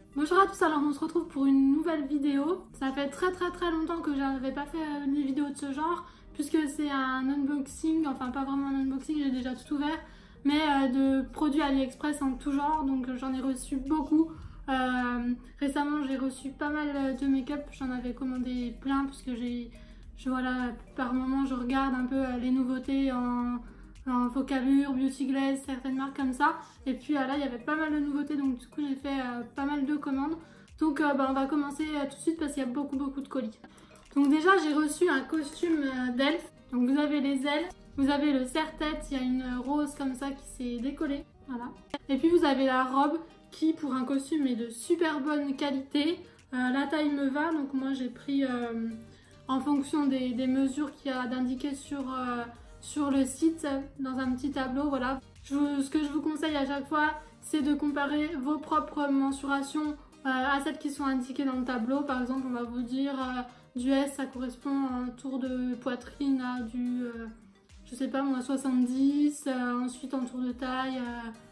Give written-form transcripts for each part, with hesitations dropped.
Bonjour à tous, alors on se retrouve pour une nouvelle vidéo. Ça fait très longtemps que j'avais pas fait une vidéo de ce genre, puisque c'est un unboxing, enfin pas vraiment un unboxing, j'ai déjà tout ouvert, mais de produits AliExpress en tout genre, donc j'en ai reçu beaucoup. Récemment j'ai reçu pas mal de make-up, j'en avais commandé plein, puisque voilà, par moment je regarde un peu les nouveautés en Focalure, Beauty Glaze, certaines marques comme ça. Et puis là il y avait pas mal de nouveautés, donc du coup j'ai fait pas mal de commandes. Donc on va commencer tout de suite parce qu'il y a beaucoup de colis. Donc déjà j'ai reçu un costume d'elfe. Donc vous avez les ailes, vous avez le serre-tête, il y a une rose comme ça qui s'est décollée. Voilà. Et puis vous avez la robe qui pour un costume est de super bonne qualité. La taille me va, donc moi j'ai pris en fonction des mesures qu'il y a d'indiquer sur le site, dans un petit tableau, voilà. Ce que je vous conseille à chaque fois, c'est de comparer vos propres mensurations à celles qui sont indiquées dans le tableau. Par exemple, on va vous dire du S, ça correspond à un tour de poitrine à du, je sais pas moi, 70, ensuite en tour de taille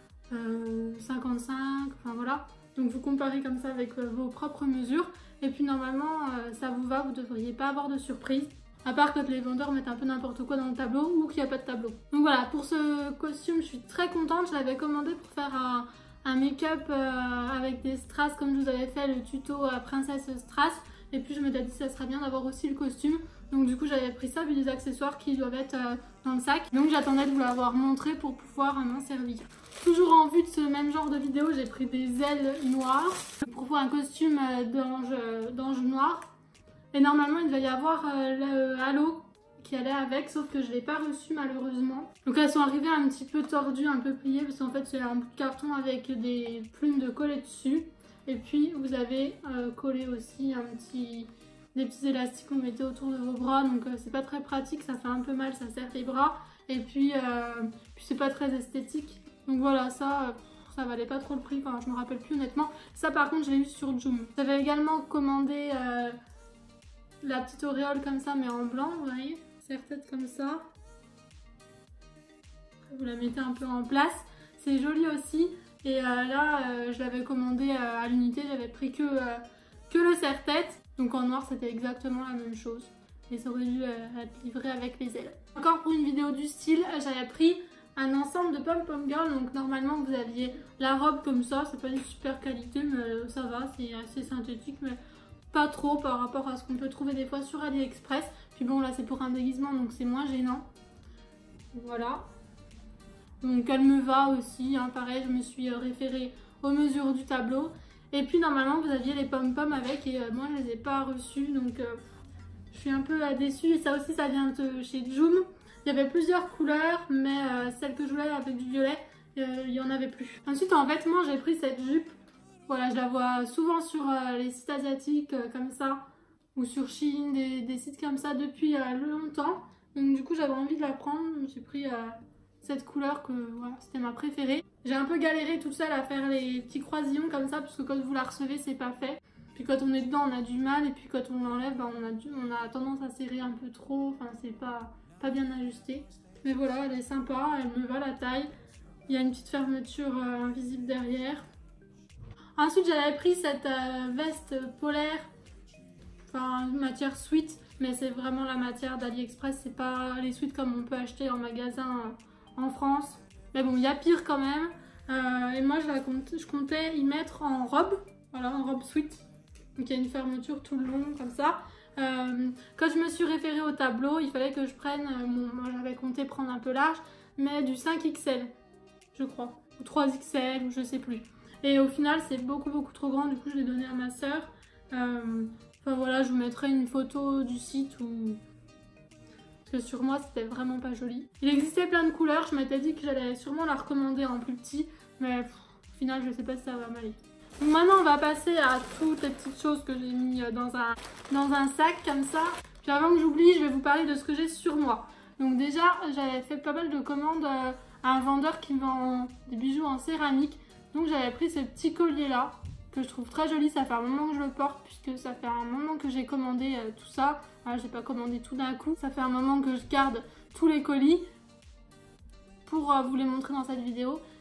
55, enfin voilà. Donc vous comparez comme ça avec vos propres mesures. Et puis normalement, ça vous va, vous ne devriez pas avoir de surprise. À part quand les vendeurs mettent un peu n'importe quoi dans le tableau ou qu'il n'y a pas de tableau. Donc voilà, pour ce costume, je suis très contente. Je l'avais commandé pour faire un make-up avec des strass comme je vous avais fait le tuto princesse strass. Et puis je m'étais dit que ça serait bien d'avoir aussi le costume. Donc du coup j'avais pris ça, puis des accessoires qui doivent être dans le sac. Donc j'attendais de vous l'avoir montré pour pouvoir m'en servir. Toujours en vue de ce même genre de vidéo, j'ai pris des ailes noires pour faire un costume d'ange noir. Et normalement il devait y avoir le halo qui allait avec, sauf que je ne l'ai pas reçu malheureusement. Donc elles sont arrivées un petit peu tordues, un peu pliées, parce qu'en fait c'est un bout de carton avec des plumes de coller dessus. Et puis vous avez collé aussi des petits élastiques que vous mettez autour de vos bras, donc c'est pas très pratique, ça fait un peu mal, ça serre les bras. Et puis c'est pas très esthétique. Donc voilà, ça valait pas trop le prix, enfin je me rappelle plus honnêtement. Ça par contre je l'ai eu sur Joom. J'avais également commandé la petite auréole comme ça mais en blanc, vous voyez, serre-tête comme ça. Vous la mettez un peu en place, c'est joli aussi. Et là je l'avais commandé à l'unité, j'avais pris que le serre-tête. Donc en noir c'était exactement la même chose. Et ça aurait dû être livré avec les ailes. Encore pour une vidéo du style, j'avais pris un ensemble de pom-pom girl. Donc normalement vous aviez la robe comme ça, c'est pas une super qualité mais ça va, c'est assez synthétique mais pas trop par rapport à ce qu'on peut trouver des fois sur AliExpress. Puis bon là c'est pour un déguisement donc c'est moins gênant. Voilà. Donc elle me va aussi, hein. Pareil je me suis référée aux mesures du tableau. Et puis normalement vous aviez les pom-pom avec et moi je les ai pas reçus donc je suis un peu déçue. Et ça aussi ça vient de chez Joom. Il y avait plusieurs couleurs mais celle que je voulais avec du violet il y en avait plus. Ensuite en vêtements j'ai pris cette jupe. Voilà, je la vois souvent sur les sites asiatiques comme ça ou sur Shein, des sites comme ça depuis longtemps. Donc du coup j'avais envie de la prendre, j'ai pris cette couleur que voilà, c'était ma préférée. J'ai un peu galéré toute seule à faire les petits croisillons comme ça parce que quand vous la recevez c'est pas fait. Puis quand on est dedans on a du mal et puis quand on l'enlève bah, on a tendance à serrer un peu trop, enfin c'est pas bien ajusté. Mais voilà, elle est sympa, elle me va la taille. Il y a une petite fermeture invisible derrière. Ensuite j'avais pris cette veste polaire, enfin matière sweat, mais c'est vraiment la matière d'AliExpress, c'est pas les sweats comme on peut acheter en magasin en France. Mais bon, il y a pire quand même. Et moi je comptais y mettre en robe, voilà, en robe sweat. Donc il y a une fermeture tout le long comme ça. Quand je me suis référée au tableau, il fallait que je prenne, moi j'avais compté prendre un peu large, mais du 5XL, je crois, ou 3XL, ou je sais plus. Et au final c'est beaucoup trop grand, du coup je l'ai donné à ma soeur. Enfin voilà, je vous mettrai une photo du site ou... Parce que sur moi c'était vraiment pas joli. Il existait plein de couleurs, je m'étais dit que j'allais sûrement la recommander en plus petit. Mais au final je sais pas si ça va m'aller. Donc maintenant on va passer à toutes les petites choses que j'ai mis dans un sac comme ça. Puis avant que j'oublie, je vais vous parler de ce que j'ai sur moi. Donc déjà j'avais fait pas mal de commandes à un vendeur qui vend des bijoux en céramique. Donc j'avais pris ce petit collier là que je trouve très joli, ça fait un moment que je le porte puisque ça fait un moment que j'ai commandé tout ça. J'ai pas commandé tout d'un coup, ça fait un moment que je garde tous les colis pour vous les montrer dans cette vidéo.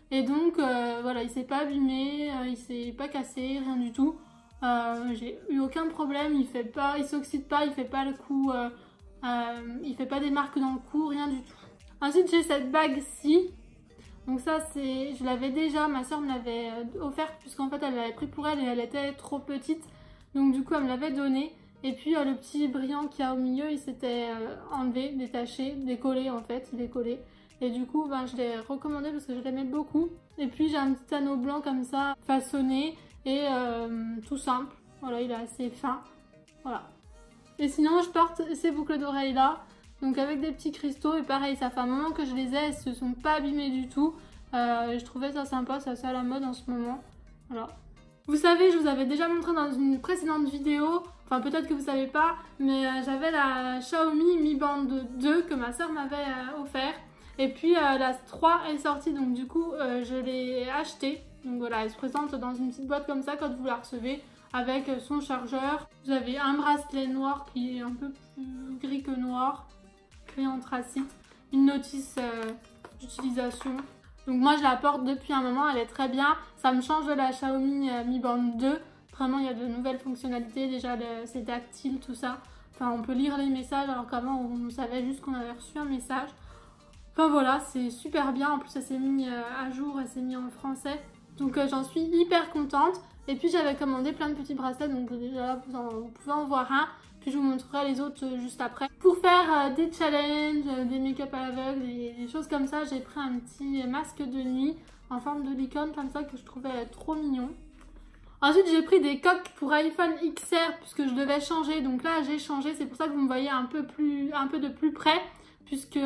Et donc voilà, il s'est pas abîmé, il s'est pas cassé, rien du tout. J'ai eu aucun problème, il s'oxyde pas, il fait pas le coup, il fait pas des marques dans le cou, rien du tout. Ensuite j'ai cette bague-ci. Donc ça je l'avais déjà, ma soeur me l'avait offerte puisqu'en fait elle l'avait pris pour elle et elle était trop petite. Donc du coup elle me l'avait donnée. Et puis le petit brillant qu'il y a au milieu, il s'était enlevé, détaché, décollé en fait, décollé. Et du coup je l'ai recommandé parce que je l'aimais beaucoup. Et puis j'ai un petit anneau blanc comme ça, façonné et tout simple. Voilà, il est assez fin. Voilà. Et sinon je porte ces boucles d'oreilles là. Donc avec des petits cristaux et pareil, ça fait un moment que je les ai, elles se sont pas abîmées du tout. Je trouvais ça sympa, c'est assez à la mode en ce moment. Voilà. Vous savez, je vous avais déjà montré dans une précédente vidéo, enfin peut-être que vous savez pas, mais j'avais la Xiaomi Mi Band 2 que ma soeur m'avait offert. Et puis la 3 est sortie, donc du coup je l'ai achetée. Donc voilà, elle se présente dans une petite boîte comme ça quand vous la recevez, avec son chargeur. Vous avez un bracelet noir qui est un peu plus gris que noir. Anthracite, une notice d'utilisation. Donc moi je la porte depuis un moment, elle est très bien. Ça me change de la Xiaomi Mi Band 2. Vraiment il y a de nouvelles fonctionnalités, déjà c'est tactile tout ça. Enfin on peut lire les messages alors qu'avant on savait juste qu'on avait reçu un message. Enfin voilà, c'est super bien. En plus elle s'est mise à jour, elle s'est mise en français. Donc j'en suis hyper contente. Et puis j'avais commandé plein de petits bracelets, donc déjà vous pouvez en voir un. Puis je vous montrerai les autres juste après. Pour faire des challenges, des make-up à l'aveugle, des choses comme ça, j'ai pris un petit masque de nuit en forme de licorne comme ça que je trouvais trop mignon. Ensuite j'ai pris des coques pour iPhone XR puisque je devais changer. Donc là j'ai changé, c'est pour ça que vous me voyez un peu de plus près puisque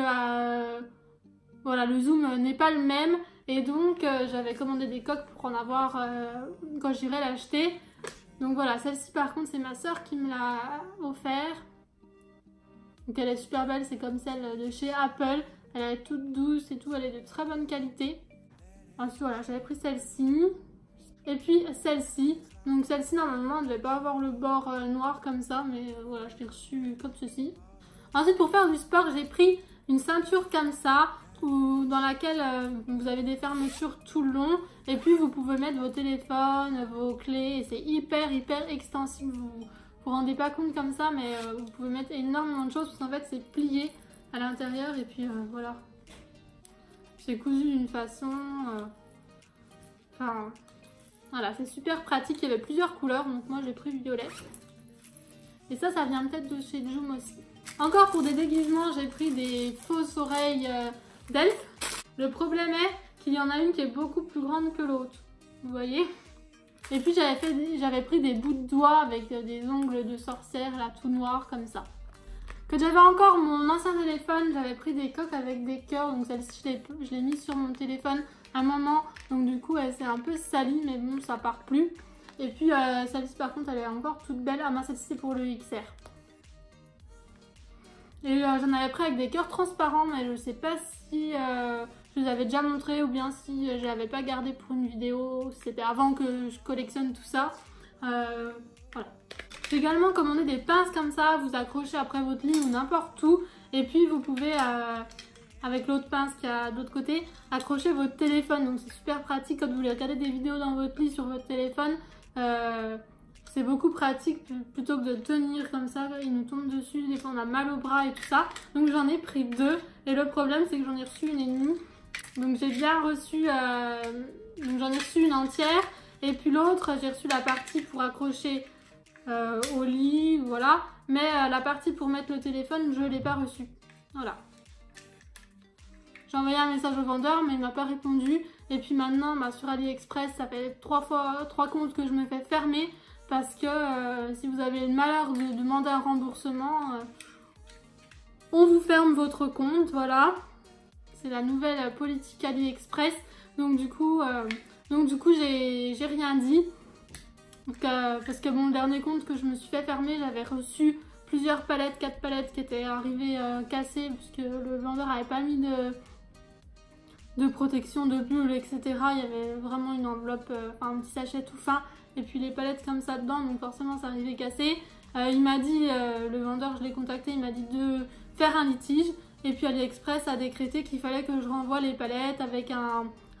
voilà, le zoom n'est pas le même. Et donc j'avais commandé des coques pour en avoir quand j'irai l'acheter. Donc voilà, celle-ci par contre c'est ma soeur qui me l'a offert. Donc elle est super belle, c'est comme celle de chez Apple. Elle est toute douce et tout, elle est de très bonne qualité. Ensuite voilà, j'avais pris celle-ci. Et puis celle-ci. Donc celle-ci normalement elle ne devait pas avoir le bord noir comme ça, mais voilà, je l'ai reçue comme ceci. Ensuite pour faire du sport, j'ai pris une ceinture comme ça, dans laquelle vous avez des fermetures tout le long. Et puis vous pouvez mettre vos téléphones, vos clés. Et c'est hyper extensible. Vous vous rendez pas compte comme ça, mais vous pouvez mettre énormément de choses. Parce qu'en fait c'est plié à l'intérieur. Et puis voilà. C'est cousu d'une façon... Enfin... Voilà, c'est super pratique. Il y avait plusieurs couleurs. Donc moi j'ai pris violet. Et ça vient peut-être de chez Joom aussi. Encore pour des déguisements, j'ai pris des fausses oreilles d'elfe. Le problème est qu'il y en a une qui est beaucoup plus grande que l'autre. Vous voyez? Et puis j'avais pris des bouts de doigts avec des ongles de sorcière là tout noirs comme ça. Quand j'avais encore mon ancien téléphone, j'avais pris des coques avec des cœurs. Donc celle-ci je l'ai mise sur mon téléphone un moment. Donc du coup elle s'est un peu salie, mais bon ça part plus. Et puis celle-ci par contre elle est encore toute belle. Ah mince, celle-ci c'est pour le XR. Et j'en avais pris avec des cœurs transparents, mais je sais pas si je vous avais déjà montré ou bien si je l'avais pas gardé pour une vidéo. C'était avant que je collectionne tout ça. Voilà. J'ai également commandé des pinces comme ça, vous accrochez après votre lit ou n'importe où. Et puis vous pouvez, avec l'autre pince qui est à l'autre côté, accrocher votre téléphone. Donc c'est super pratique quand vous voulez regarder des vidéos dans votre lit sur votre téléphone. C'est beaucoup pratique plutôt que de tenir comme ça, il nous tombe dessus, des fois on a mal au bras et tout ça. Donc j'en ai pris deux et le problème c'est que j'en ai reçu une et demie. Donc j'ai bien reçu, donc j'en ai reçu une entière et puis l'autre j'ai reçu la partie pour accrocher au lit, voilà. Mais la partie pour mettre le téléphone je ne l'ai pas reçue, voilà. J'ai envoyé un message au vendeur mais il m'a pas répondu. Et puis maintenant sur AliExpress ça fait 3 comptes que je me fais fermer. Parce que si vous avez le malheur de demander un remboursement, on vous ferme votre compte, voilà. C'est la nouvelle politique AliExpress. Donc du coup j'ai rien dit. Donc, parce que bon, le dernier compte que je me suis fait fermer, j'avais reçu plusieurs palettes, 4 palettes qui étaient arrivées cassées. Puisque le vendeur n'avait pas mis de protection de bulle, etc. Il y avait vraiment une enveloppe, un petit sachet tout fin. Et puis les palettes comme ça dedans, donc forcément ça arrivait cassé. Il m'a dit, le vendeur, je l'ai contacté, il m'a dit de faire un litige. Et puis AliExpress a décrété qu'il fallait que je renvoie les palettes avec un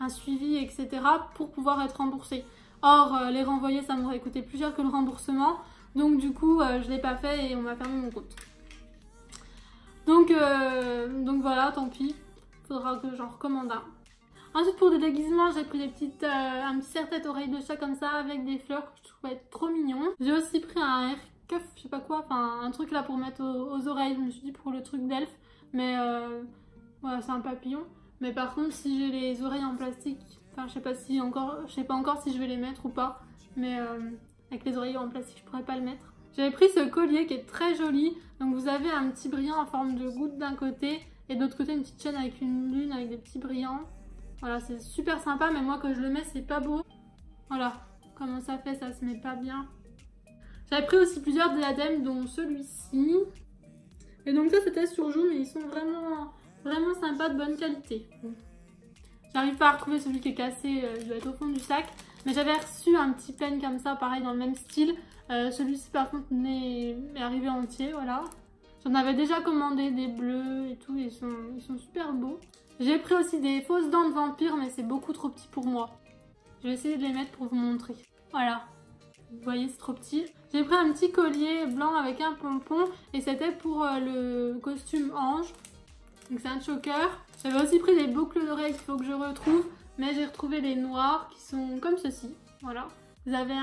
un suivi, etc. pour pouvoir être remboursée. Or, les renvoyer, ça m'aurait coûté plus cher que le remboursement. Donc du coup, je l'ai pas fait et on m'a fermé mon compte. Donc voilà, tant pis. Faudra que j'en recommande un. Ensuite, pour des déguisements, j'ai pris un petit serre-tête oreille de chat comme ça avec des fleurs que je trouvais trop mignon. J'ai aussi pris un air cuff, je sais pas quoi, enfin un truc là pour mettre aux oreilles. Je me suis dit pour le truc d'elfe, mais voilà, c'est un papillon. Mais par contre, si j'ai les oreilles en plastique, enfin je sais pas encore si je vais les mettre ou pas, mais avec les oreilles en plastique, je pourrais pas le mettre. J'avais pris ce collier qui est très joli. Donc vous avez un petit brillant en forme de goutte d'un côté et de l'autre côté une petite chaîne avec une lune avec des petits brillants. Voilà, c'est super sympa, mais moi quand je le mets, c'est pas beau. Voilà, comment ça fait, ça se met pas bien. J'avais pris aussi plusieurs diadèmes, dont celui-ci. Et donc ça, c'était sur Joom, mais ils sont vraiment sympas, de bonne qualité. J'arrive pas à retrouver celui qui est cassé, il doit être au fond du sac. Mais j'avais reçu un petit pen comme ça, pareil, dans le même style. Celui-ci, par contre, m'est arrivé entier, voilà. J'en avais déjà commandé des bleus et tout, ils sont super beaux. J'ai pris aussi des fausses dents de vampire, mais c'est beaucoup trop petit pour moi. Je vais essayer de les mettre pour vous montrer. Voilà. Vous voyez, c'est trop petit. J'ai pris un petit collier blanc avec un pompon et c'était pour le costume ange. Donc c'est un choker. J'avais aussi pris des boucles d'oreilles qu'il faut que je retrouve, mais j'ai retrouvé les noirs qui sont comme ceci. Voilà. Vous avez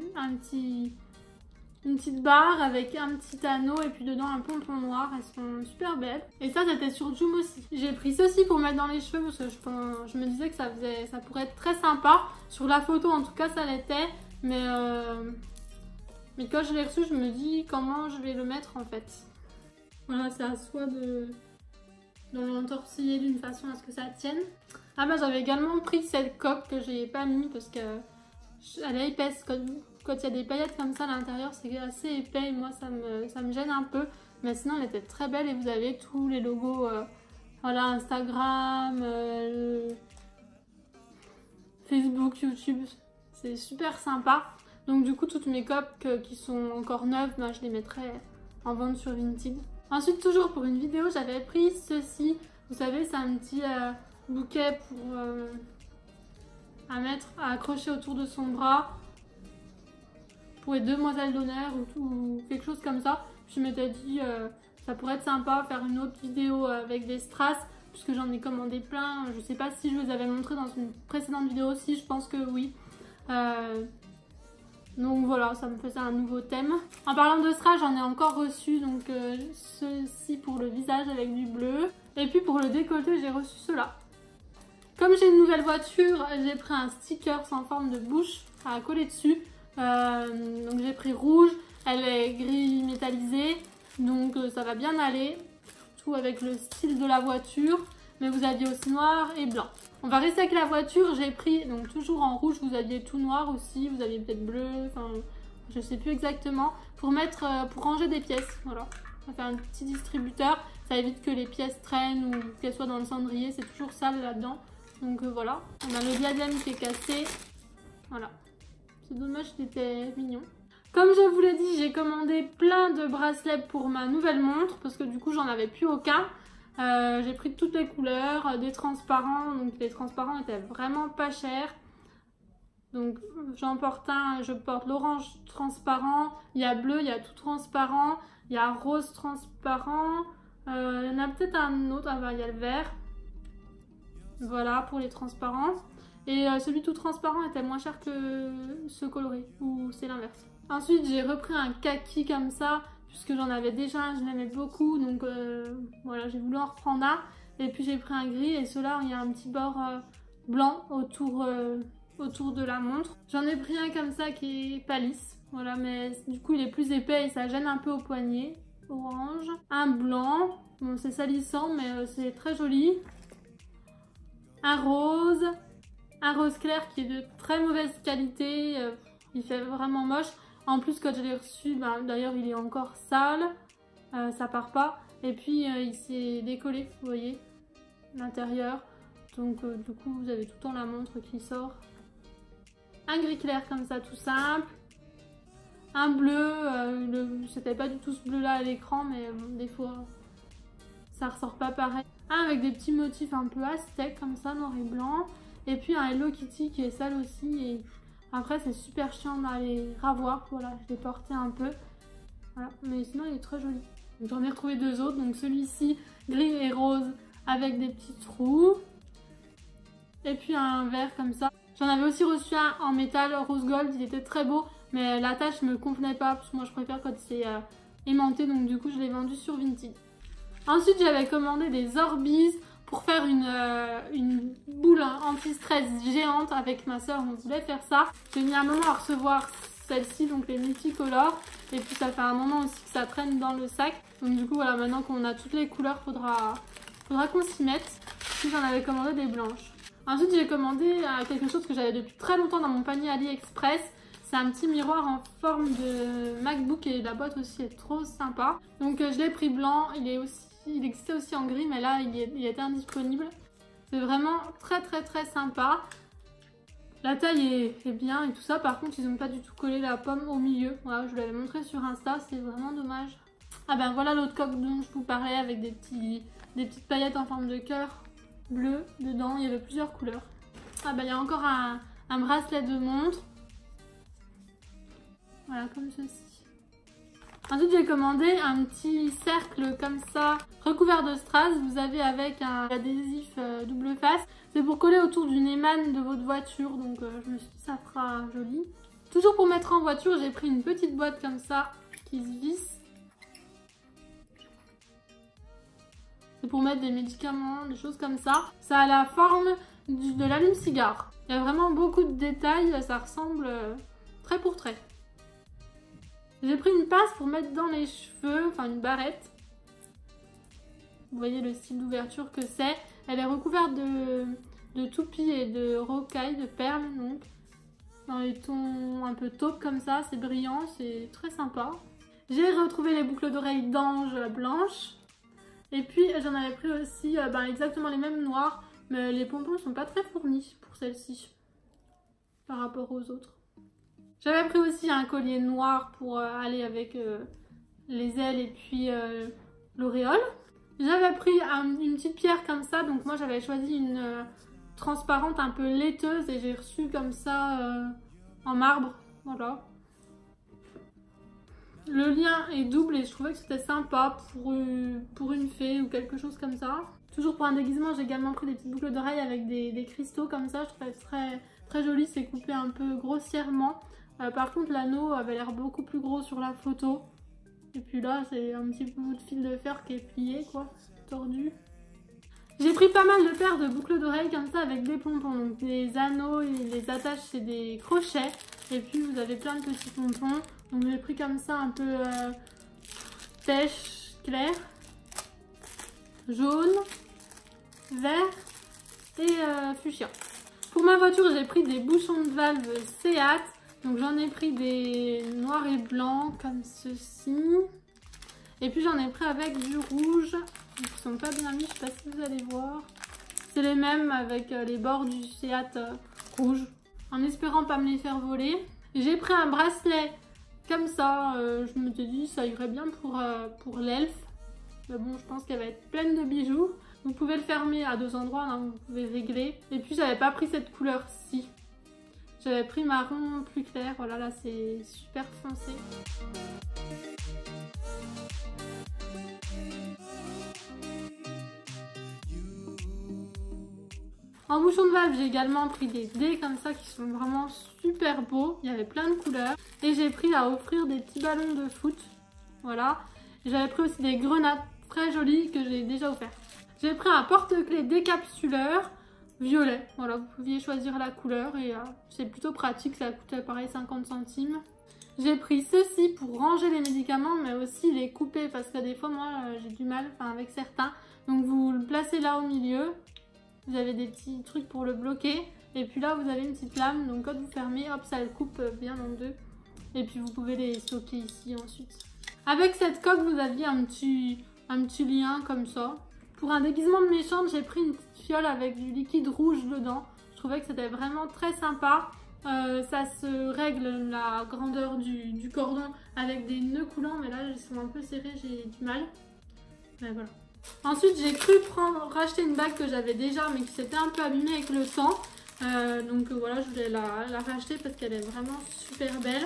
une petite barre avec un petit anneau et puis dedans un pompon noir. Elles sont super belles. Et ça, c'était sur Joom aussi. J'ai pris ceci pour mettre dans les cheveux parce que je me disais que ça pourrait être très sympa. Sur la photo, en tout cas, ça l'était. Mais quand je l'ai reçu, je me dis comment je vais le mettre en fait. Voilà, c'est à soi de l'entortiller d'une façon à ce que ça tienne. Ah bah j'avais également pris cette coque que j'ai pas mis parce qu'elle est épaisse. Quand il y a des paillettes comme ça à l'intérieur, c'est assez épais et moi ça me gêne un peu. Mais sinon elle était très belle et vous avez tous les logos, voilà, Instagram, Facebook, YouTube. C'est super sympa. Donc du coup toutes mes coques qui sont encore neuves, bah, je les mettrai en vente sur Vinted. Ensuite, toujours pour une vidéo, j'avais pris ceci. Vous savez, c'est un petit bouquet pour à accrocher autour de son bras pour les demoiselles d'honneur ou quelque chose comme ça. Je m'étais dit, ça pourrait être sympa faire une autre vidéo avec des strass puisque j'en ai commandé plein. Je sais pas si je vous avais montré dans une précédente vidéo aussi, je pense que oui. Donc voilà, ça me faisait un nouveau thème. En parlant de strass, j'en ai encore reçu donc ceci pour le visage avec du bleu. Et puis pour le décolleté, j'ai reçu cela. Comme j'ai une nouvelle voiture, j'ai pris un sticker en forme de bouche à coller dessus. Donc j'ai pris rouge, elle est gris métallisé, donc ça va bien aller. Surtout avec le style de la voiture. Mais vous aviez aussi noir et blanc. On va rester avec la voiture, j'ai pris, donc toujours en rouge, vous aviez tout noir aussi, vous aviez peut-être bleu, enfin je sais plus exactement, pour ranger des pièces, voilà. On va faire un petit distributeur, ça évite que les pièces traînent ou qu'elles soient dans le cendrier, c'est toujours sale là-dedans. Donc voilà, on a le diadème qui est cassé, voilà. C'est dommage, il était mignon. Comme je vous l'ai dit, j'ai commandé plein de bracelets pour ma nouvelle montre, parce que du coup j'en avais plus aucun. J'ai pris de toutes les couleurs, des transparents, donc les transparents étaient vraiment pas chers. Donc je porte l'orange transparent, il y a bleu, il y a tout transparent, il y a rose transparent, il y en a peut-être un autre, ah bah il y a le vert. Voilà pour les transparents. Et celui tout transparent était moins cher que ce coloré, ou c'est l'inverse. Ensuite j'ai repris un kaki comme ça, puisque j'en avais déjà un, je l'aimais beaucoup, donc voilà, j'ai voulu en reprendre un. Et puis j'ai pris un gris, et ceux-là, il y a un petit bord blanc autour de la montre. J'en ai pris un comme ça qui est pas lisse, voilà, mais du coup il est plus épais et ça gêne un peu au poignet. Orange. Un blanc, bon c'est salissant, mais c'est très joli. Un rose clair qui est de très mauvaise qualité, il fait vraiment moche. En plus, quand je l'ai reçu, d'ailleurs il est encore sale, ça part pas. Et puis il s'est décollé, vous voyez, l'intérieur. Donc du coup vous avez tout le temps la montre qui sort. Un gris clair comme ça, tout simple. Un bleu, c'était pas du tout ce bleu là à l'écran, mais des fois ça ressort pas pareil. Un avec des petits motifs un peu aztèques comme ça, noir et blanc. Et puis un Hello Kitty qui est sale aussi. Et après, c'est super chiant d'aller ravoir. Voilà, je l'ai porté un peu. Voilà. Mais sinon, il est très joli. J'en ai retrouvé 2 autres. Donc celui-ci, gris et rose avec des petits trous. Et puis un vert comme ça. J'en avais aussi reçu un en métal rose gold. Il était très beau. Mais la tache me convenait pas. Parce que moi, je préfère quand c'est aimanté. Donc du coup, je l'ai vendu sur Vinted. Ensuite, j'avais commandé des Orbeez pour faire une boule anti-stress géante avec ma soeur. On voulait faire ça. J'ai mis un moment à recevoir celle-ci, donc les multicolores. Et puis ça fait un moment aussi que ça traîne dans le sac. Donc du coup, voilà, maintenant qu'on a toutes les couleurs, faudra qu'on s'y mette. Puis j'en avais commandé des blanches. Ensuite, j'ai commandé quelque chose que j'avais depuis très longtemps dans mon panier AliExpress. C'est un petit miroir en forme de MacBook et la boîte aussi est trop sympa. Donc je l'ai pris blanc, il existait aussi en gris mais là il était indisponible. C'est vraiment très sympa. La taille est bien et tout ça. Par contre ils n'ont pas du tout collé la pomme au milieu. Voilà, je vous l'avais montré sur Insta, c'est vraiment dommage. Ah ben voilà l'autre coque dont je vous parlais avec des petites paillettes en forme de cœur bleu dedans. Il y avait plusieurs couleurs. Ah ben il y a encore un bracelet de montre. Voilà, comme ceci. Ensuite, j'ai commandé un petit cercle comme ça, recouvert de strass. Vous avez avec un adhésif double face. C'est pour coller autour d'une émane de votre voiture. Donc, je me suis dit, ça fera joli. Toujours pour mettre en voiture, j'ai pris une petite boîte comme ça, qui se visse. C'est pour mettre des médicaments, des choses comme ça. Ça a la forme de l'allume-cigare. Il y a vraiment beaucoup de détails. Ça ressemble trait pour trait. J'ai pris une pince pour mettre dans les cheveux, enfin une barrette. Vous voyez le style d'ouverture que c'est. Elle est recouverte de toupies et de rocailles, de perles, donc dans les tons un peu taupe comme ça, c'est brillant, c'est très sympa. J'ai retrouvé les boucles d'oreilles d'ange blanches. Et puis j'en avais pris aussi exactement les mêmes noirs, mais les pompons sont pas très fournis pour celle-ci par rapport aux autres. J'avais pris aussi un collier noir pour aller avec les ailes et puis l'auréole. J'avais pris une petite pierre comme ça, donc moi j'avais choisi une transparente un peu laiteuse et j'ai reçu comme ça en marbre, voilà. Le lien est double et je trouvais que c'était sympa pour une fée ou quelque chose comme ça. Toujours pour un déguisement, j'ai également pris des petites boucles d'oreilles avec des cristaux comme ça, je trouvais très joli, c'est coupé un peu grossièrement. Par contre l'anneau avait l'air beaucoup plus gros sur la photo. Et puis là c'est un petit bout de fil de fer qui est plié quoi, tordu. J'ai pris pas mal de paires de boucles d'oreilles comme ça avec des pompons. Donc les anneaux et les attaches c'est des crochets. Et puis vous avez plein de petits pompons. Donc j'ai pris comme ça un peu pêche clair, jaune, vert et fuchsia. Pour ma voiture j'ai pris des bouchons de valve Seat. Donc j'en ai pris des noirs et blancs comme ceci. Et puis j'en ai pris avec du rouge. Ils ne sont pas bien mis, je ne sais pas si vous allez voir. C'est les mêmes avec les bords du Seat rouge. En espérant pas me les faire voler. J'ai pris un bracelet comme ça. Je me suis dit ça irait bien pour l'elfe. Mais bon, je pense qu'elle va être pleine de bijoux. Vous pouvez le fermer à 2 endroits, hein, vous pouvez régler. Et puis j'avais pas pris cette couleur-ci. J'avais pris marron plus clair, voilà, là c'est super foncé. En bouchon de valve, j'ai également pris des dés comme ça qui sont vraiment super beaux. Il y avait plein de couleurs. Et j'ai pris à offrir des petits ballons de foot, voilà. J'avais pris aussi des grenades très jolies que j'ai déjà offert. J'ai pris un porte-clés décapsuleur violet, voilà, vous pouviez choisir la couleur et c'est plutôt pratique, ça coûtait pareil 50 centimes. J'ai pris ceci pour ranger les médicaments mais aussi les couper parce que des fois moi j'ai du mal avec certains. Donc vous le placez là au milieu, vous avez des petits trucs pour le bloquer et puis là vous avez une petite lame, donc quand vous fermez, hop, ça le coupe bien en deux et puis vous pouvez les stocker ici ensuite. Avec cette coque vous aviez un petit lien comme ça. Pour un déguisement de méchante, j'ai pris une petite fiole avec du liquide rouge dedans. Je trouvais que c'était vraiment très sympa. Ça se règle la grandeur du cordon avec des nœuds coulants, mais là ils sont un peu serrés, j'ai du mal. Mais voilà. Ensuite, j'ai cru racheter une bague que j'avais déjà, mais qui s'était un peu abîmée avec le temps. Donc voilà, je voulais la racheter parce qu'elle est vraiment super belle.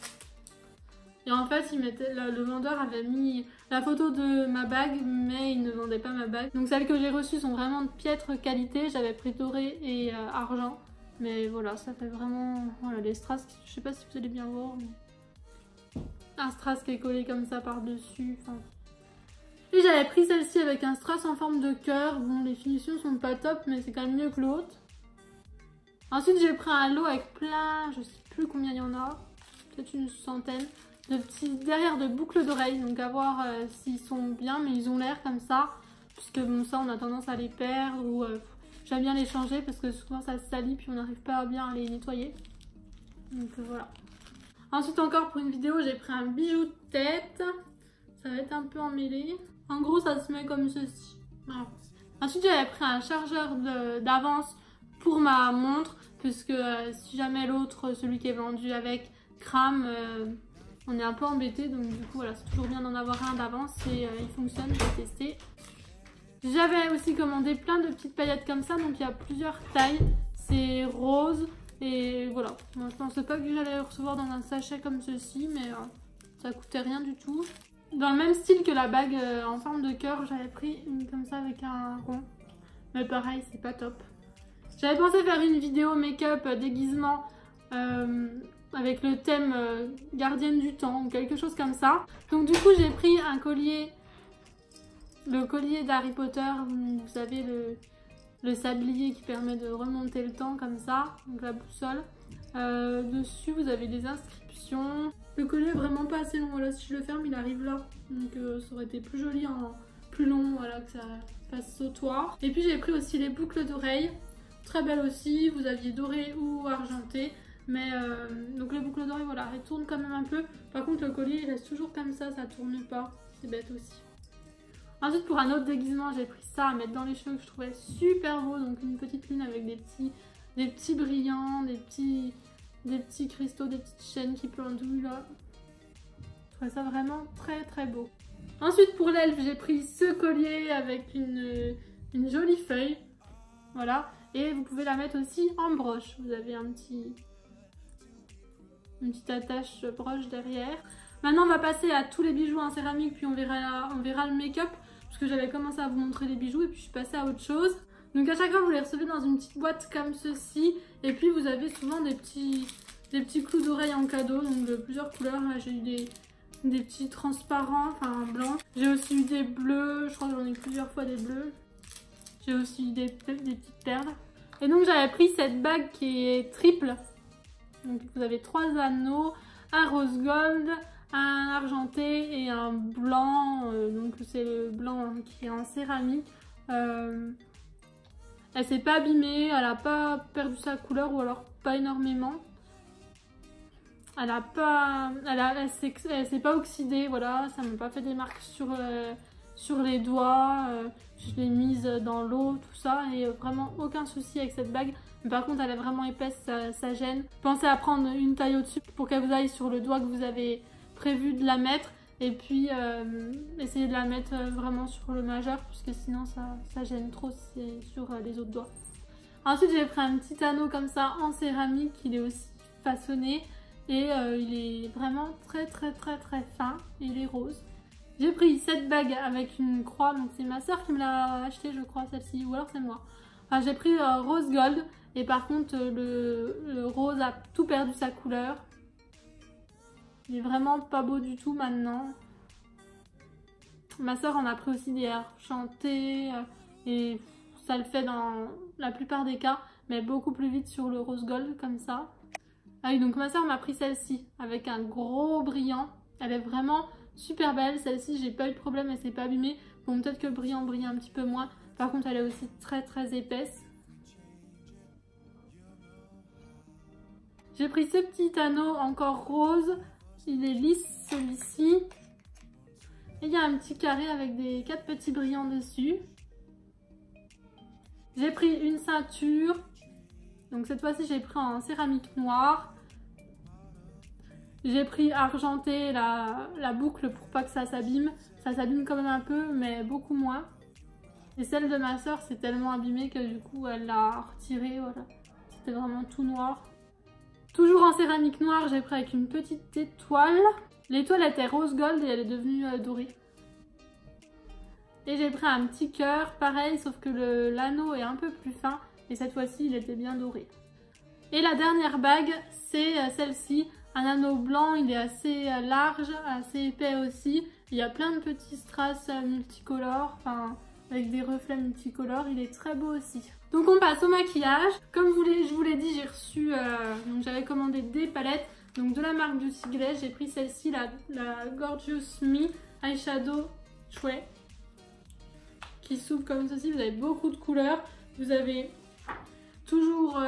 Et en fait, le vendeur avait mis la photo de ma bague, mais il ne vendait pas ma bague. Donc celles que j'ai reçues sont vraiment de piètre qualité. J'avais pris doré et argent. Mais voilà, ça fait vraiment... Voilà, les strass, je sais pas si vous allez bien voir. Mais... Un strass qui est collé comme ça par-dessus. Enfin... Et j'avais pris celle-ci avec un strass en forme de cœur. Bon, les finitions sont pas top, mais c'est quand même mieux que l'autre. Ensuite, j'ai pris un lot avec plein... Je sais plus combien il y en a. Peut-être une centaine. De petits derrière de boucles d'oreilles, donc à voir s'ils sont bien, mais ils ont l'air comme ça, puisque bon, ça on a tendance à les perdre ou j'aime bien les changer parce que souvent ça se salit puis on n'arrive pas bien à les nettoyer. Donc voilà. Ensuite encore pour une vidéo j'ai pris un bijou de tête, ça va être un peu emmêlé. En gros ça se met comme ceci. Voilà. Ensuite j'avais pris un chargeur d'avance pour ma montre, puisque si jamais l'autre, celui qui est vendu avec, crame, on est un peu embêté, donc du coup voilà, c'est toujours bien d'en avoir un d'avance et il fonctionne, j'ai testé. J'avais aussi commandé plein de petites paillettes comme ça, donc il y a plusieurs tailles, c'est rose et voilà. Moi je pensais pas que j'allais le recevoir dans un sachet comme ceci, mais ça coûtait rien du tout. Dans le même style que la bague en forme de cœur, j'avais pris une comme ça avec un rond, mais pareil c'est pas top. J'avais pensé faire une vidéo make-up déguisement avec le thème gardienne du temps ou quelque chose comme ça. Donc du coup j'ai pris un collier, le collier d'Harry Potter, vous savez le sablier qui permet de remonter le temps comme ça, donc la boussole. Dessus vous avez des inscriptions. Le collier est vraiment pas assez long, voilà, si je le ferme il arrive là, donc ça aurait été plus joli en plus long, voilà, que ça fasse sautoir. Et puis j'ai pris aussi les boucles d'oreilles, très belles aussi, vous aviez doré ou argenté. Mais donc les boucles d'oreilles, voilà, elles tournent quand même un peu. Par contre le collier il reste toujours comme ça tourne pas. C'est bête aussi. Ensuite pour un autre déguisement, j'ai pris ça à mettre dans les cheveux que je trouvais super beau. Donc une petite lune avec des petits brillants, des petits cristaux, des petites chaînes qui pendouillent là. Je trouvais ça vraiment très très beau. Ensuite pour l'elfe, j'ai pris ce collier avec une jolie feuille. Voilà. Et vous pouvez la mettre aussi en broche. Vous avez une petite attache broche derrière. Maintenant on va passer à tous les bijoux en céramique, puis on verra le make-up, parce que j'avais commencé à vous montrer les bijoux et puis je suis passée à autre chose. Donc à chaque fois vous les recevez dans une petite boîte comme ceci, et puis vous avez souvent des petits clous d'oreilles en cadeau, donc de plusieurs couleurs. Là j'ai eu des petits transparents, enfin blancs. J'ai aussi eu des bleus, je crois que j'en ai eu plusieurs fois des bleus. J'ai aussi eu des petites perles. Et donc j'avais pris cette bague qui est triple. Donc vous avez 3 anneaux, un rose gold, un argenté et un blanc. Donc c'est le blanc qui est en céramique. Elle s'est pas abîmée, elle a pas perdu sa couleur ou alors pas énormément. Elle s'est pas oxydée, voilà, ça m'a pas fait des marques sur les doigts. Je l'ai mise dans l'eau, tout ça, et vraiment aucun souci avec cette bague. Mais par contre elle est vraiment épaisse, ça gêne. Pensez à prendre une taille au-dessus pour qu'elle vous aille sur le doigt que vous avez prévu de la mettre. Et puis essayez de la mettre vraiment sur le majeur, puisque sinon ça gêne trop si c'est sur les autres doigts. Ensuite j'ai pris un petit anneau comme ça en céramique, il est aussi façonné. Et il est vraiment très fin, et il est rose. J'ai pris cette bague avec une croix, donc c'est ma soeur qui me l'a acheté je crois, celle-ci, ou alors c'est moi. Enfin, j'ai pris rose gold, et par contre le rose a tout perdu sa couleur. Il est vraiment pas beau du tout maintenant. Ma soeur en a pris aussi des argentés, et ça le fait dans la plupart des cas, mais beaucoup plus vite sur le rose gold comme ça. Ah oui, donc ma soeur m'a pris celle-ci avec un gros brillant. Elle est vraiment super belle. Celle-ci, j'ai pas eu de problème, elle s'est pas abîmée. Bon, peut-être que le brillant brille un petit peu moins. Par contre, elle est aussi très épaisse. J'ai pris ce petit anneau encore rose. Il est lisse celui-ci. Et il y a un petit carré avec des 4 petits brillants dessus. J'ai pris une ceinture. Donc cette fois-ci, j'ai pris en céramique noire. J'ai pris argenté la boucle pour pas que ça s'abîme. Ça s'abîme quand même un peu, mais beaucoup moins. Et celle de ma soeur, c'est tellement abîmé que du coup, elle l'a retirée. Voilà. c'était vraiment tout noir. Toujours en céramique noire, j'ai pris avec une petite étoile. L'étoile était rose gold et elle est devenue dorée. Et j'ai pris un petit cœur, pareil, sauf que l'anneau est un peu plus fin. Et cette fois-ci, il était bien doré. Et la dernière bague, c'est celle-ci. Un anneau blanc, il est assez large, assez épais aussi. Il y a plein de petits strass multicolores, enfin avec des reflets multicolores. Il est très beau aussi. Donc on passe au maquillage. Comme je vous l'ai dit, j'ai reçu, donc j'avais commandé des palettes. Donc de la marque Beauty Glaze, j'ai pris celle-ci, la Gorgeous Me Eyeshadow Tray, qui s'ouvre comme ceci. Vous avez beaucoup de couleurs. Vous avez toujours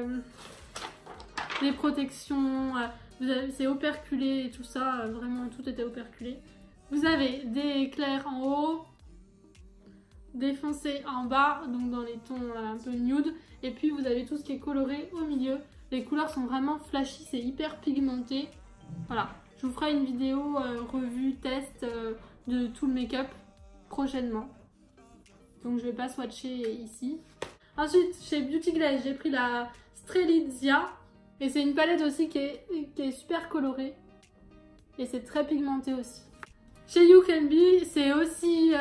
des protections, c'est operculé et tout ça, vraiment tout était operculé. Vous avez des clairs en haut, des foncés en bas, donc dans les tons un peu nude, et puis vous avez tout ce qui est coloré au milieu. Les couleurs sont vraiment flashy, c'est hyper pigmenté. Voilà, je vous ferai une vidéo revue, test de tout le make-up prochainement. Donc je vais pas swatcher ici. Ensuite, chez Beauty Glaze, j'ai pris la Strelitzia. Et c'est une palette aussi qui est super colorée. Et c'est très pigmenté aussi. Chez You Can Be, c'est aussi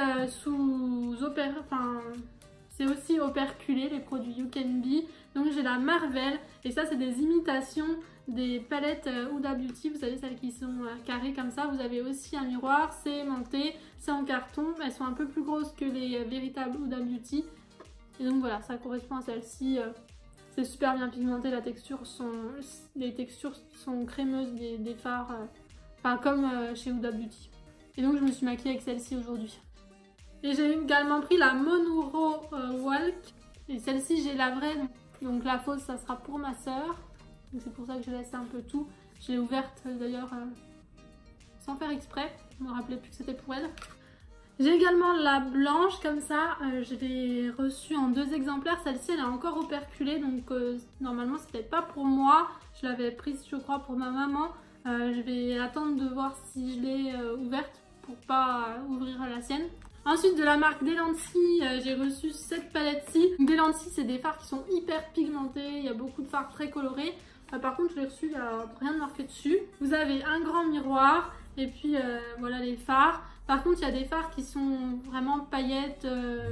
c'est aussi operculé, les produits You Can Be. Donc j'ai la Marvel. Et ça, c'est des imitations des palettes Huda Beauty. Vous savez, celles qui sont carrées comme ça. Vous avez aussi un miroir, c'est aimanté, c'est en carton. Elles sont un peu plus grosses que les véritables Huda Beauty. Et donc voilà, ça correspond à celle-ci. C'est super bien pigmenté, les textures sont crémeuses des fards, enfin comme chez Huda Beauty. Et donc je me suis maquillée avec celle-ci aujourd'hui. Et j'ai également pris la Monroe Walk. Et celle-ci j'ai la vraie, donc la fausse ça sera pour ma soeur. Donc c'est pour ça que j'ai laissé un peu tout. Je l'ai ouverte d'ailleurs sans faire exprès, je me rappelais plus que c'était pour elle. J'ai également la blanche comme ça, je l'ai reçue en 2 exemplaires. Celle-ci elle est encore operculée, donc normalement c'était pas pour moi. Je l'avais prise je crois pour ma maman. Je vais attendre de voir si je l'ai ouverte pour pas ouvrir la sienne. Ensuite de la marque Delancy, j'ai reçu cette palette-ci. Delancy c'est des fards qui sont hyper pigmentés, il y a beaucoup de fards très colorés. Par contre je l'ai reçu, il n'y a rien de marqué dessus. Vous avez un grand miroir et puis voilà les fards. Par contre, il y a des fards qui sont vraiment paillettes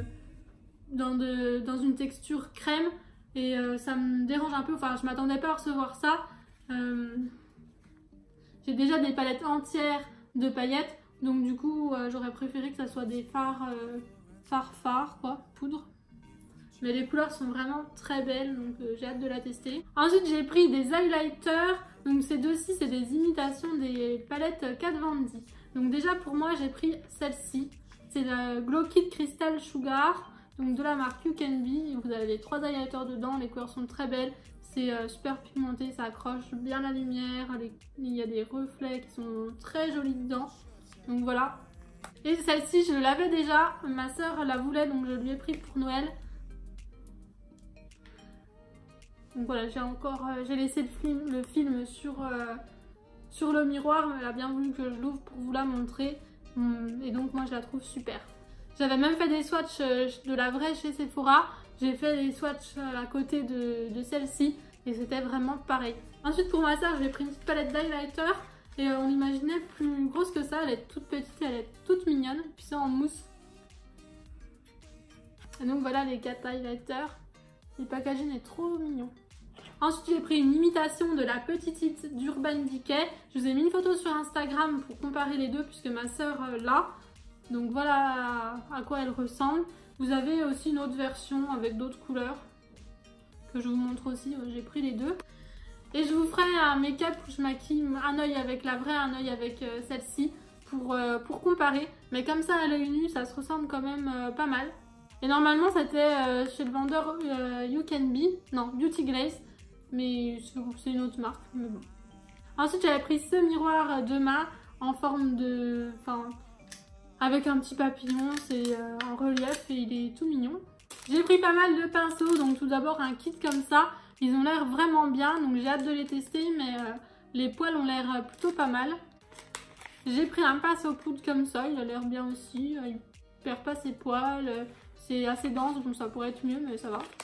dans une texture crème et ça me dérange un peu. Enfin, je m'attendais pas à recevoir ça. J'ai déjà des palettes entières de paillettes, donc du coup, j'aurais préféré que ça soit des fards quoi, poudre. Mais les couleurs sont vraiment très belles, donc j'ai hâte de la tester. Ensuite, j'ai pris des highlighters. Donc ces deux-ci, c'est des imitations des palettes Kat Von D. Donc déjà pour moi, j'ai pris celle-ci. C'est la Glow Kit Crystal Sugar, donc de la marque You Can Be. Vous avez les 3 highlighters dedans, les couleurs sont très belles. C'est super pigmenté, ça accroche bien la lumière. Il y a des reflets qui sont très jolis dedans. Donc voilà. Et celle-ci, je l'avais déjà. Ma soeur la voulait, donc je lui ai pris pour Noël. Donc voilà, j'ai laissé le film sur le miroir, mais elle a bien voulu que je l'ouvre pour vous la montrer. Et donc moi je la trouve super. J'avais même fait des swatchs de la vraie chez Sephora. J'ai fait des swatchs à côté de celle-ci et c'était vraiment pareil. Ensuite pour ma soeur, j'ai pris une petite palette d'highlighter et on l'imaginait plus grosse que ça. Elle est toute petite, elle est toute mignonne. Puis c'est en mousse. Et donc voilà les 4 highlighters. Le packaging est trop mignon. Ensuite, j'ai pris une imitation de la petite hit d'Urban Decay. Je vous ai mis une photo sur Instagram pour comparer les deux puisque ma soeur l'a. Donc voilà à quoi elle ressemble. Vous avez aussi une autre version avec d'autres couleurs que je vous montre aussi. J'ai pris les deux. Et je vous ferai un make-up où je maquille un œil avec la vraie, un œil avec celle-ci pour comparer. Mais comme ça à l'œil nu, ça se ressemble quand même pas mal. Et normalement c'était chez le vendeur You Can Be, non Beauty Glaze, mais c'est une autre marque, mais bon. Ensuite j'avais pris ce miroir de main en forme de, avec un petit papillon, c'est en relief et il est tout mignon. J'ai pris pas mal de pinceaux, donc tout d'abord un kit comme ça, ils ont l'air vraiment bien, donc j'ai hâte de les tester, mais les poils ont l'air plutôt pas mal. J'ai pris un pinceau poudre comme ça, il a l'air bien aussi, il perd pas ses poils. C'est assez dense, donc ça pourrait être mieux, mais ça va.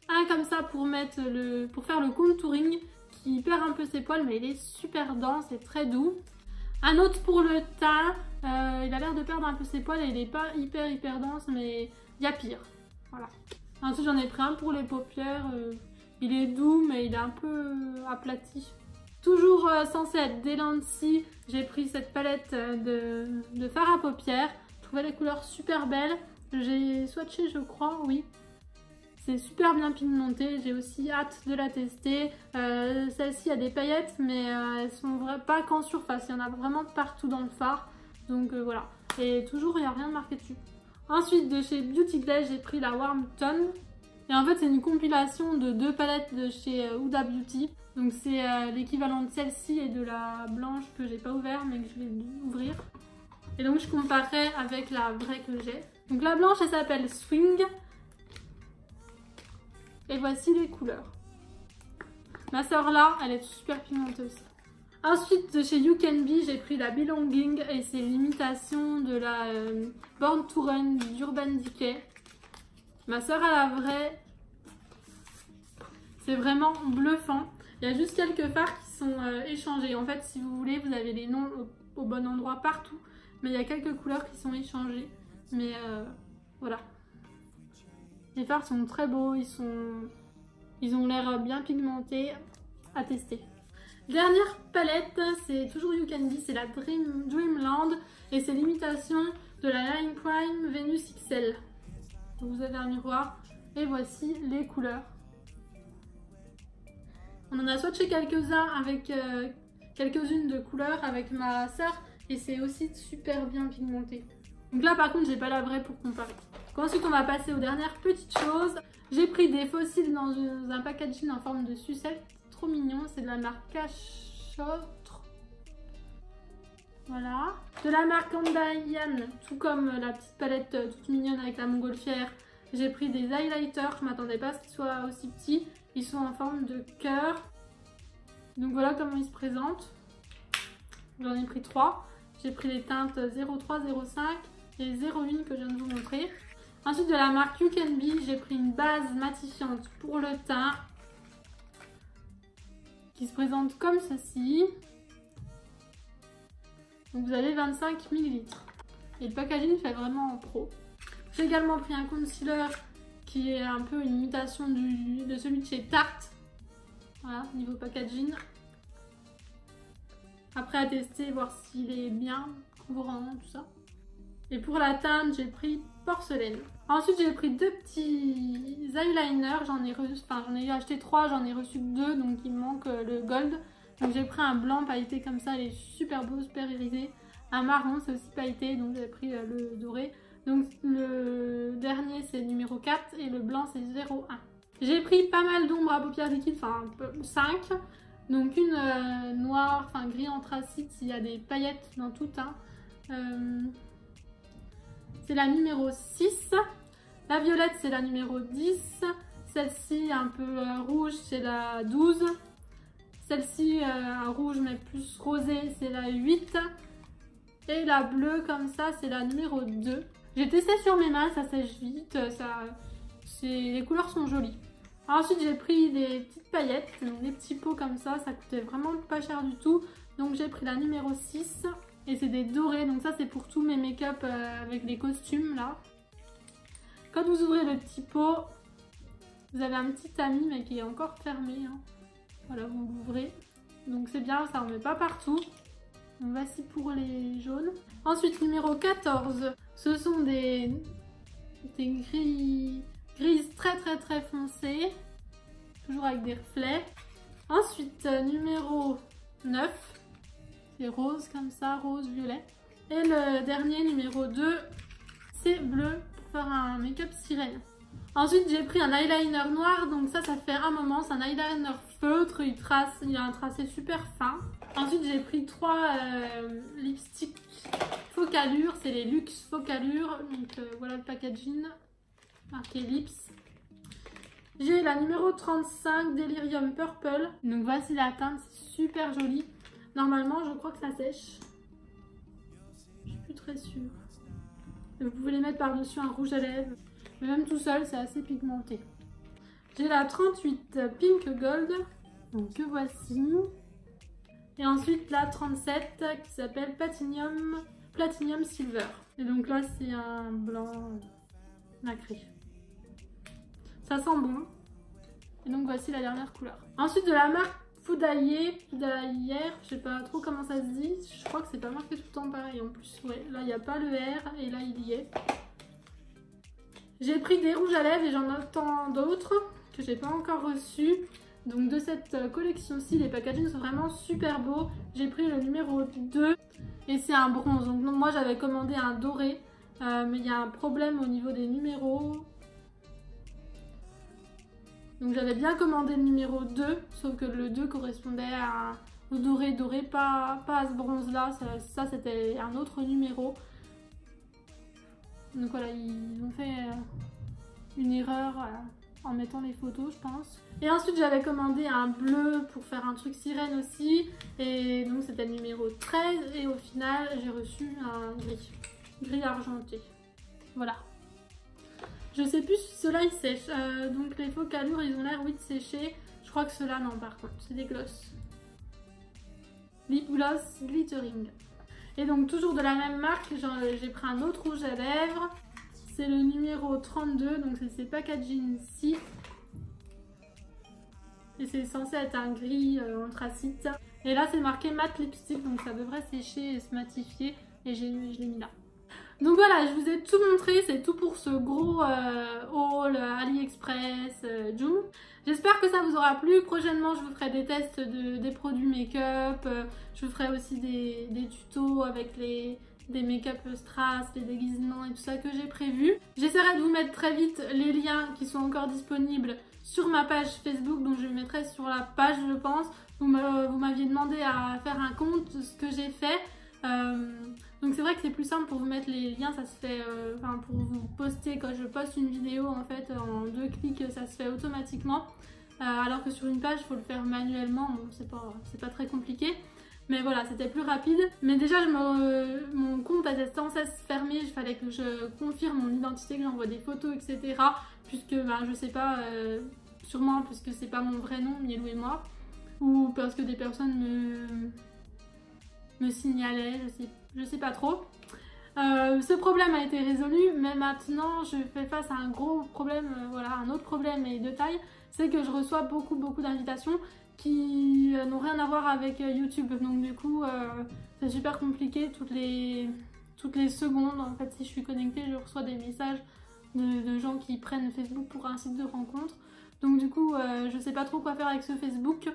Un comme ça pour faire le contouring qui perd un peu ses poils, mais il est super dense et très doux. Un autre pour le teint, il a l'air de perdre un peu ses poils et il n'est pas hyper dense, mais il y a pire. Voilà. Ensuite j'en ai pris un pour les paupières, il est doux mais il est un peu aplati. Toujours censé être des lentilles, j'ai pris cette palette de fard à paupières. Je trouvais les couleurs super belles. J'ai swatché, je crois, oui. C'est super bien pigmenté, j'ai aussi hâte de la tester. Celle-ci a des paillettes, mais elles sont pas qu'en surface, il y en a vraiment partout dans le fard. Donc voilà, et toujours il n'y a rien de marqué dessus. Ensuite, de chez Beauty Glazed, j'ai pris la Warm Tone. Et en fait, c'est une compilation de 2 palettes de chez Huda Beauty. Donc c'est l'équivalent de celle-ci et de la blanche que j'ai pas ouvert, mais que je vais ouvrir. Et donc je comparerai avec la vraie que j'ai. Donc la blanche, elle s'appelle Swing. Et voici les couleurs. Ma soeur là, elle est super pigmenteuse. Ensuite, de chez You Can Be, j'ai pris la Belonging et c'est l'imitation de la Born to Run d'Urban Decay. Ma soeur a la vraie. C'est vraiment bluffant. Il y a juste quelques fards qui sont échangés. En fait, si vous voulez, vous avez les noms au bon endroit partout. Mais il y a quelques couleurs qui sont échangées. Mais voilà. Les fards sont très beaux. Ils ont l'air bien pigmentés. À tester. Dernière palette, c'est toujours You Can Be, c'est la Dreamland et c'est l'imitation de la Line Prime Venus XL. Donc vous avez un miroir et voici les couleurs. On en a swatché quelques-uns avec quelques-unes de couleurs avec ma soeur et c'est aussi super bien pigmenté. Donc là par contre j'ai pas la vraie pour comparer. Donc ensuite on va passer aux dernières petites choses. J'ai pris des fossiles dans un packaging en forme de sucette. Trop mignon, c'est de la marque Cachotre. Voilà. De la marque Andaiyan, tout comme la petite palette toute mignonne avec la montgolfière. J'ai pris des highlighters, je m'attendais pas à ce qu'ils soient aussi petits. Ils sont en forme de cœur. Donc voilà comment ils se présentent. J'en ai pris 3. J'ai pris les teintes 03, 05 et 01 que je viens de vous montrer. Ensuite de la marque You Can Be, j'ai pris une base matifiante pour le teint. Qui se présente comme ceci. Donc vous avez 25 ml. Et le packaging fait vraiment en pro. J'ai également pris un concealer qui est un peu une imitation de celui de chez Tarte. Voilà, niveau packaging. Après à tester, voir s'il est bien couvrant, tout ça. Et pour la teinte, j'ai pris Porcelaine. Ensuite, j'ai pris 2 petits eyeliners. J'en ai acheté 3, j'en ai reçu que 2, donc il me manque le gold. Donc j'ai pris un blanc pailleté comme ça, il est super beau, super irisé. Un marron, c'est aussi pailleté, donc j'ai pris le doré. Donc le dernier, c'est numéro 4 et le blanc, c'est 01. J'ai pris pas mal d'ombres à paupières liquides, enfin 5. Donc une noire, enfin gris anthracite, il y a des paillettes dans tout. C'est la numéro 6. La violette, c'est la numéro 10. Celle-ci, un peu rouge, c'est la 12. Celle-ci, un rouge mais plus rosé, c'est la 8. Et la bleue, comme ça, c'est la numéro 2. J'ai testé sur mes mains, ça sèche vite. Les couleurs sont jolies. Ensuite, j'ai pris des petites paillettes, donc des petits pots comme ça. Ça coûtait vraiment pas cher du tout. Donc, j'ai pris la numéro 6. Et c'est des dorés, donc ça c'est pour tous mes make-up avec les costumes là. Quand vous ouvrez le petit pot, vous avez un petit tamis mais qui est encore fermé. Voilà, vous l'ouvrez. Donc c'est bien, ça on met pas partout. Donc voici pour les jaunes. Ensuite numéro 14, ce sont des grises très foncées. Toujours avec des reflets. Ensuite numéro 9. C'est rose comme ça, rose, violet. Et le dernier, numéro 2, c'est bleu pour faire un make-up sirène. Ensuite, j'ai pris un eyeliner noir. Donc ça fait un moment. C'est un eyeliner feutre. Il a un tracé super fin. Ensuite, j'ai pris 3 lipsticks Focalure. C'est les Luxe Focalure. Donc voilà le packaging. Marqué Lips. J'ai la numéro 35, Delirium Purple. Donc voici la teinte. C'est super joli. Normalement, je crois que ça sèche. Je suis plus très sûre. Vous pouvez les mettre par-dessus un rouge à lèvres. Mais même tout seul, c'est assez pigmenté. J'ai la 38 Pink Gold, donc que voici. Et ensuite la 37 qui s'appelle Platinum Silver. Et donc là c'est un blanc nacré. Ça sent bon. Et donc voici la dernière couleur. Ensuite de la marque Foudayer, je sais pas trop comment ça se dit. Je crois que c'est pas marqué tout le temps pareil en plus. Ouais, là il n'y a pas le R et là il y est. J'ai pris des rouges à lèvres et j'en attends d'autres que j'ai pas encore reçus. Donc de cette collection-ci, les packagings sont vraiment super beaux. J'ai pris le numéro 2 et c'est un bronze. Donc moi j'avais commandé un doré, mais il y a un problème au niveau des numéros. Donc j'avais bien commandé le numéro 2, sauf que le 2 correspondait au doré, pas à ce bronze là, ça c'était un autre numéro. Donc voilà, ils ont fait une erreur en mettant les photos je pense. Et ensuite j'avais commandé un bleu pour faire un truc sirène aussi, et donc c'était le numéro 13, et au final j'ai reçu un gris argenté. Voilà. Je sais plus si ceux-là ils sèchent, donc les focalures ils ont l'air oui de sécher. Je crois que ceux-là non par contre, c'est des gloss. Lip gloss glittering. Et donc toujours de la même marque, j'ai pris un autre rouge à lèvres. C'est le numéro 32, donc c'est ces packaging-ci. Et c'est censé être un gris anthracite. Et là c'est marqué matte lipstick, donc ça devrait sécher et se matifier. Et je l'ai mis là. Donc voilà, je vous ai tout montré, c'est tout pour ce gros haul AliExpress, Joom. J'espère que ça vous aura plu. Prochainement, je vous ferai des tests des produits make-up. Je vous ferai aussi des tutos avec des make-up strass, les déguisements et tout ça que j'ai prévu. J'essaierai de vous mettre très vite les liens qui sont encore disponibles sur ma page Facebook, donc je les mettrai sur la page je pense. Vous m'aviez demandé à faire un compte, ce que j'ai fait. Donc c'est vrai que c'est plus simple pour vous mettre les liens, ça se fait, pour vous poster quand je poste une vidéo en fait en 2 clics ça se fait automatiquement, alors que sur une page il faut le faire manuellement, bon c'est pas très compliqué, mais voilà c'était plus rapide. Mais déjà mon compte était sans cesse fermé, il fallait que je confirme mon identité, que j'envoie des photos etc, puisque je sais pas, sûrement puisque c'est pas mon vrai nom, Mielou et moi, ou parce que des personnes me signalait, je sais pas trop. Ce problème a été résolu, mais maintenant je fais face à un gros problème, voilà, un autre problème et de taille, c'est que je reçois beaucoup d'invitations qui n'ont rien à voir avec YouTube. Donc du coup c'est super compliqué, toutes les secondes en fait si je suis connectée je reçois des messages de gens qui prennent Facebook pour un site de rencontre. Donc du coup je sais pas trop quoi faire avec ce Facebook.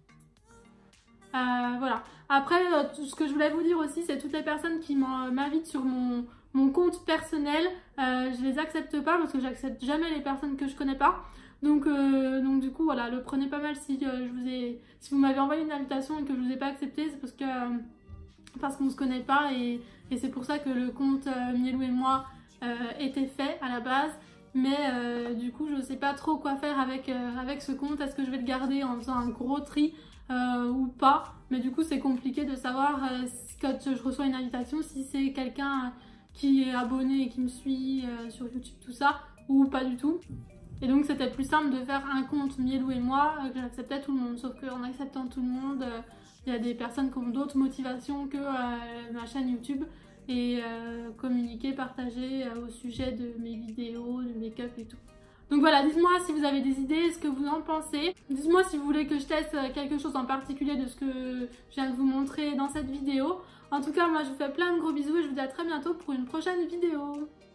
Voilà. Après, ce que je voulais vous dire aussi, c'est toutes les personnes qui m'invitent sur mon compte personnel, je les accepte pas parce que j'accepte jamais les personnes que je connais pas. Donc du coup, voilà, le prenez pas mal si vous m'avez envoyé une invitation et que je vous ai pas accepté, c'est parce qu'on se connaît pas et c'est pour ça que le compte Mielou et moi était fait à la base. Mais du coup, je sais pas trop quoi faire avec ce compte. Est-ce que je vais le garder en faisant un gros tri ou pas, mais du coup c'est compliqué de savoir quand je reçois une invitation si c'est quelqu'un qui est abonné et qui me suit sur YouTube tout ça ou pas du tout. Et donc c'était plus simple de faire un compte Mielou et moi que j'acceptais tout le monde, sauf qu'en acceptant tout le monde il y a des personnes qui ont d'autres motivations que ma chaîne YouTube et communiquer, partager au sujet de mes vidéos, du make-up et tout. Donc voilà, dites-moi si vous avez des idées, ce que vous en pensez. Dites-moi si vous voulez que je teste quelque chose en particulier de ce que je viens de vous montrer dans cette vidéo. En tout cas, moi je vous fais plein de gros bisous et je vous dis à très bientôt pour une prochaine vidéo.